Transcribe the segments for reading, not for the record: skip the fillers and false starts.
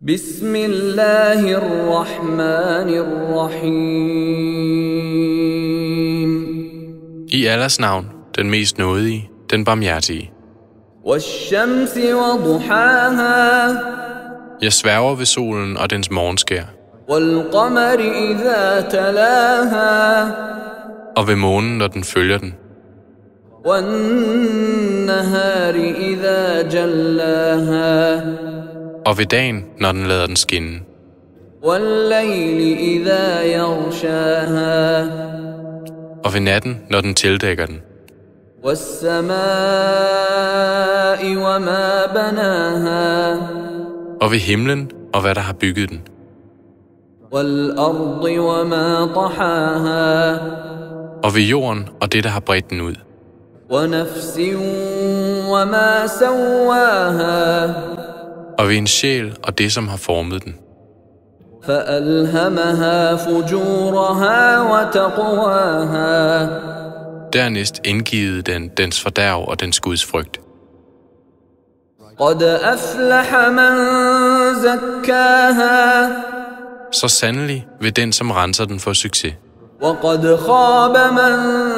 بسم الله الرحمن الرحيم. I Allahs navn, den mest nådige, den barmhjertige. والشمس وضحاها. Jeg sværger ved solen og dens morgenskær, والقمر إذا تلاها. og ved månen, når den følger den, والنهار إذا جلاها. og ved dagen, når den lader den skinne, والليل إذا يغشاها. og ved natten, når den tildækker den, والسماء وما بناها. og ved himlen og hvad der har bygget den, والأرض وما طحاها. og ved jorden og det, der har bredt den ud, ونفس وما سواها. og ved en sjæl og det, som har formet den. فألهمها فجورها وتقواها. Dernæst indgivet den dens fordærv og dens Guds frygt. قد أفلح من زكاها. Så sandelig vil den, som renser den, få succes. وقد خاب من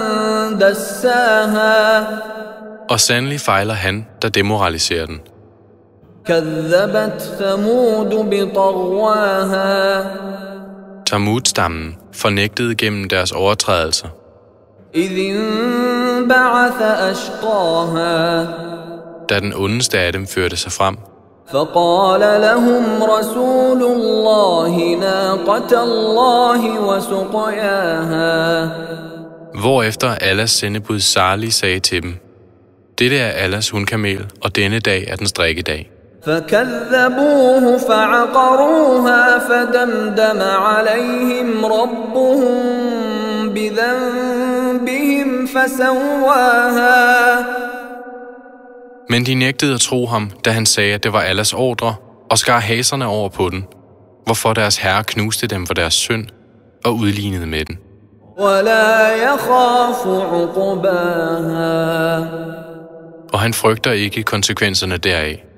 دساها. Og sandelig fejler han, der demoraliserer den. كذبت ثمود بطغواها. Tamud-stammen fornægtede gennem deres overtrædelser, إذ انبعث أشقاها. da den ondeste af dem førte sig frem. فقال لهم رسول الله ناقة الله وسقياها. Hvorefter Allahs sendebud Salih sagde til dem: Dette er Allahs hundkamel, og denne dag er dens drikkedag. فكذبوه فعقروها فدمدم عليهم ربهم بذنبهم فسواها. Men de nægtede at tro ham, da han sagde, at det var Allahs ordre, og skar haserne over på den, hvorfor deres herre knuste dem for deres synd og udlignede med den. ولا يخاف عقباها. Og han frygter ikke konsekvenserne deraf.